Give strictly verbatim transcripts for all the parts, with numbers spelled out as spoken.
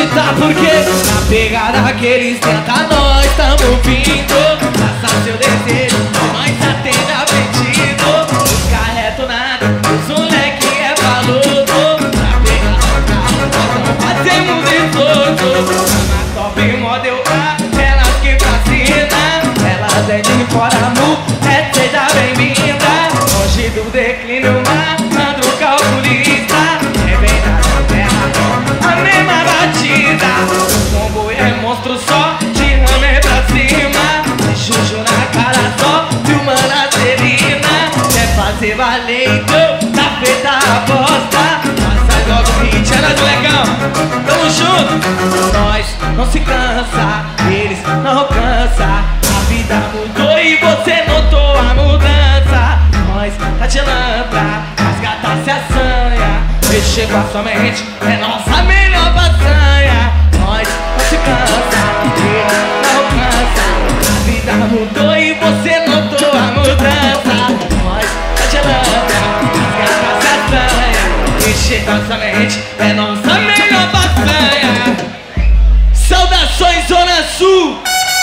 acreditar porque na pegada que eles tentam nós tamo vindo. Passa seu desejo, nós atende apetite. Busca reto nada, os moleque é baludo. Na pegada nós não fazemos isso. Na top model A, elas que fascinam. Elas é de fora mu, é seja bem-vinda. Longe do declínio, malandro calculista. É bem na terra, a mesma batida. O combo é monstro só, de rame pra cima. Juju na cara só, filmando a Serina. Quer fazer valendo, tá feita a aposta. Passa logo o hit, é nóis, molecão. Tamo junto. Nós não se cansa, eles não alcançam. A vida mudou e você notou a mudança. Nós tá de lança, as gatas se assanha. Mexer com a sua mente é nossa melhor façanha. Nós não se cansa, eles não alcança. A vida mudou e você notou a mudança. Nós tá de lança, as gatas se assanha. Mexer com a sua mente é nossa melhor façanha. Saudações Zona Sul.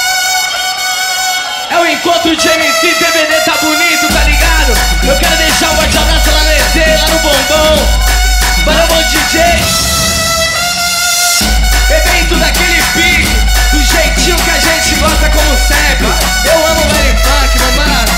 É o encontro de M C, D V D tá bonito, tá ligado? Eu quero deixar um forte abraço lá no E T, lá no Bombom. Para o bom D J. Evento daquele pique, do jeitinho que a gente gosta como sempre. Eu amo o L Funk, meu mano.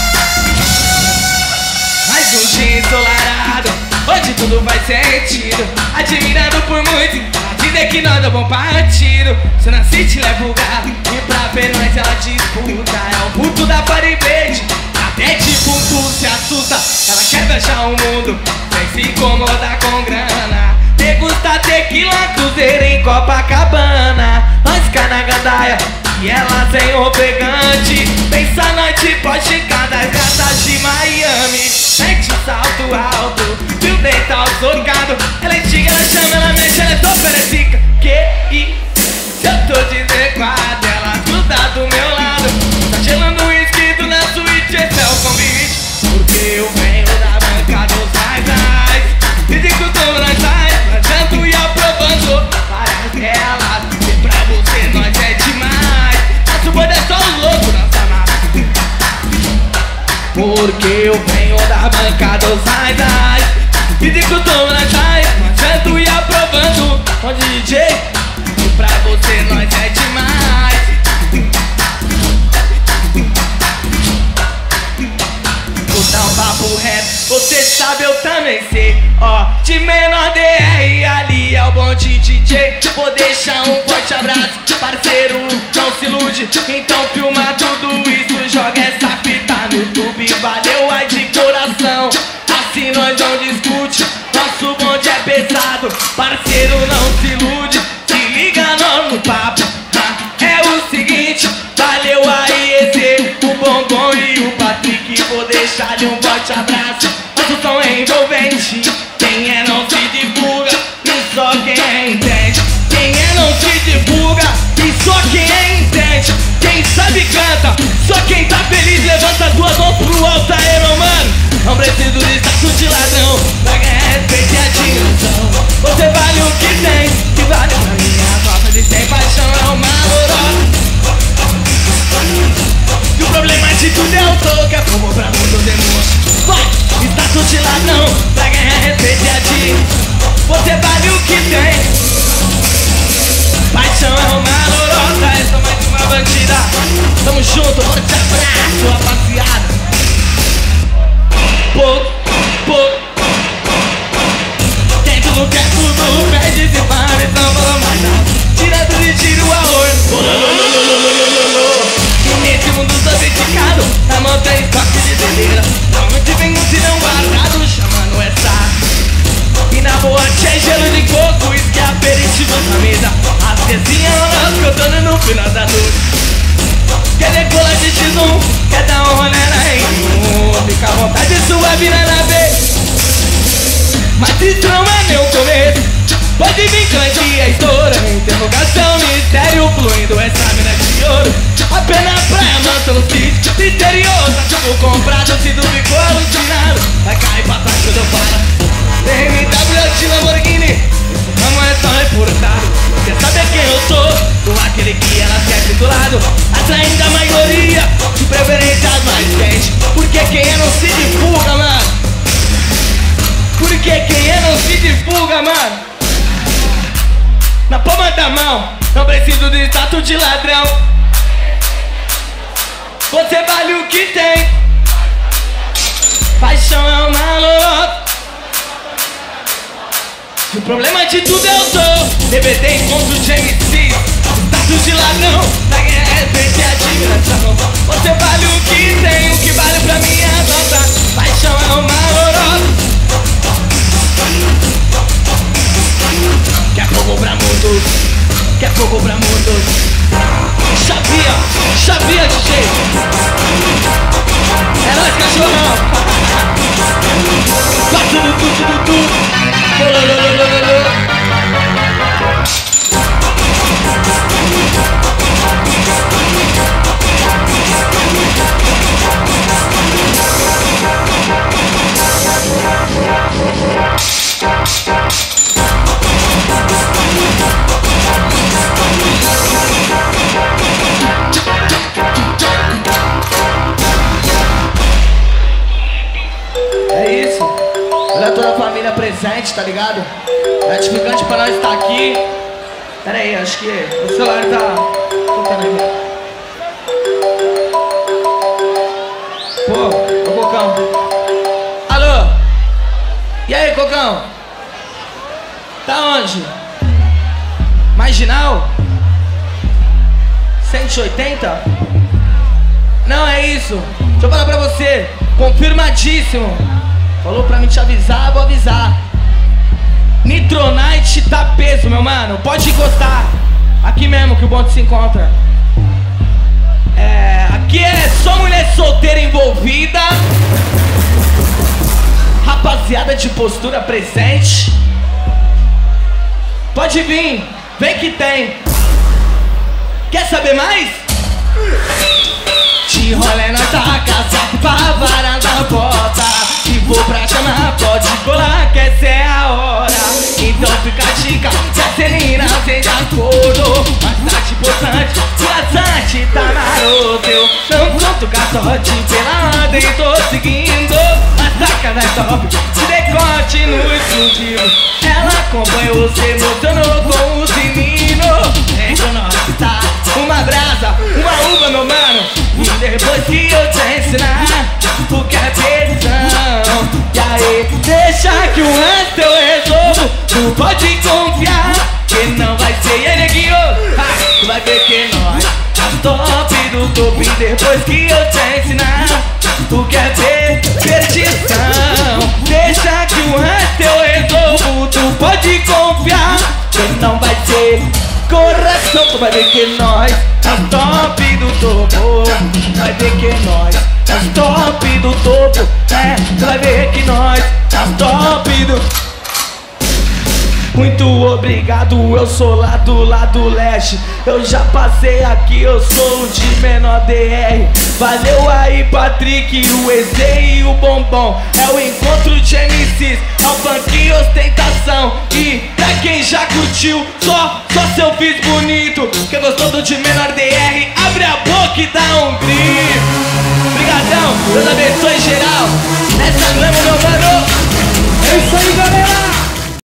Mais um dia ensolarado, onde tudo faz sentido. Admirado por muitos, dizer que nós é bom partido. Se eu nasci te levo o gado, e pra ver nós ela disputa. É o puto da paribete, até tipo tu se assusta. Ela quer viajar o mundo, sem se incomodar com grana. Degusta tequila, cruzeiro em Copacabana. Nós cai na gandaia, e ela sem ofegante. Pensa noite, pode ficar das gatas de Miami. Mete salto alto, fio dental socado. Ela é antiga, ela chama, ela mexe, ela é toperezica. Que isso? Se eu tô desadequado, ela gruda do meu lado. Tá gelando o inscrito na suíte, esse é o convite. Porque eu venho da banca dos mais. Dizem que eu tô nas mais, planejando e aprovando várias delas. E pra você nós é demais. Nosso bando é só o louco, nossa massa. Porque eu venho da banca dos mais. Dizem que eu tô nas mais, planejando e aprovando. Onde D J? E pra você nós é demais. Vou dar um papo reto, você sabe, eu também sei. Ó, de menor D R ali é o bonde D J. Vou deixar um forte abraço, parceiro, não se ilude. Então filma tudo isso, joga essa fita no YouTube. Valeu, ai de coração, assim nós não discute. Nosso bonde é pesado, parceiro, não se ilude. Se liga não no papo, é o seguinte. Valeu aí esse, o Bombom e o Patrick. Vou deixar-lhe um forte abraço, nosso som é envolvente. Quem é não se divulga, e só quem é entende. Quem é não se divulga, e só quem é entende. Quem sabe canta, só quem tá feliz levanta as duas mãos pro alto. Aí, meu mano, não preciso de status de ladrão pra ganhar respeito e admiração. Você vale o que tem, que vale pra minha falta de sem paixão é uma lorota. E o problema de tudo é o toque, é como pra mundo demônio. Vai, status de ladrão pra ganhar respeito e admiração. Você vale o que tem, paixão é uma lorota. Essa é mais uma bandida. Tamo junto, forte abraço, rapaziada. Pouco, pouco. Dentro do que é tudo, perde se para, então fala mais nada. Direto de tiro a olho. E nesse mundo sofisticado, a montanha estoque de deleira. Da onde vem um tirão guardado, chamando essa. E na boate é gelo de coco, isso que é aperitivo na mesa. As vizinhas não escutando no final da noite. Quer decolar de X um, quer dar um rolê na R um. Fica à vontade, sua vida na vez. Mas isso não é meu começo. Pode vir cante a história. Interrogação, mistério fluindo, essa mina de ouro. Apenas praia, mansão, sítio misterioso. Tipo comprado, se tu ficou alucinado, vai cair pra trás quando eu falo. B M W de Lamborghini, não é só reportado. Quer saber quem droga, mano. Na palma da mão, não preciso de status de ladrão. Você vale o que tem. Paixão é uma louca. O problema de tudo eu sou D B T encontro de M C. Status de ladrão, da guerra é frente à admiração. Você vale o que tem, o que vale pra mim é a nota. Paixão é uma lorota. Quer fogo pra mundo, quer fogo pra mundo. Chavia, chavia D J. É nóis, cachorrão. Vai tudo, tudo, tudo, tudo. É isso. Olha toda a família presente, tá ligado? Gratificante pra nós estar aqui. Pera aí, acho que o celular tá tocando aqui. Pô, ô Cocão. Alô? E aí, Cocão? Tá onde? Marginal? cento e oitenta? Não, é isso. Deixa eu falar pra você. Confirmadíssimo. Falou pra mim te avisar, vou avisar. Nitronite tá peso, meu mano. Pode encostar. Aqui mesmo que o bonde se encontra. É... Aqui é só mulher solteira envolvida. Rapaziada de postura presente. Pode vir. Vem que tem. Quer saber mais? De rolê na taca, saco pra varanda bota. Se for pra chamar, pode colar, que essa é a hora. Então fica a dica, se a Celina acende a coro. Mas tá tipo bastante, bastante, tá maroto. Eu não conto caçote, pela ordem tô seguindo. A taca vai top, se decote no exclusivo. Ela acompanhou, se emocionou com o sininho. Então nós tá uma brasa, uma uva, meu mano. E depois que eu te ensinar o que é tesão, e aí, deixa que o resto eu resolvo. Tu pode confiar que não vai ser energia. Tu vai ver que nós as top do topo. E depois que eu te ensinar o que é ter perdição, deixa que o resto eu resolvo. Tu pode confiar que não vai ser correção. Tu vai ver que nós as top do topo. Vai ver que nós as top do topo. É, tu vai ver que nós as top do... Muito obrigado, eu sou lá do lado leste. Eu já passei aqui, eu sou o de menor D R. Valeu aí, Patrick, o E Z e o Bombom. É o encontro de M Cs, é o funk e ostentação. E pra quem já curtiu, só, só seu fiz bonito. Quem gostou do de menor D R, abre a boca e dá um grito. Obrigadão, Deus abençoe.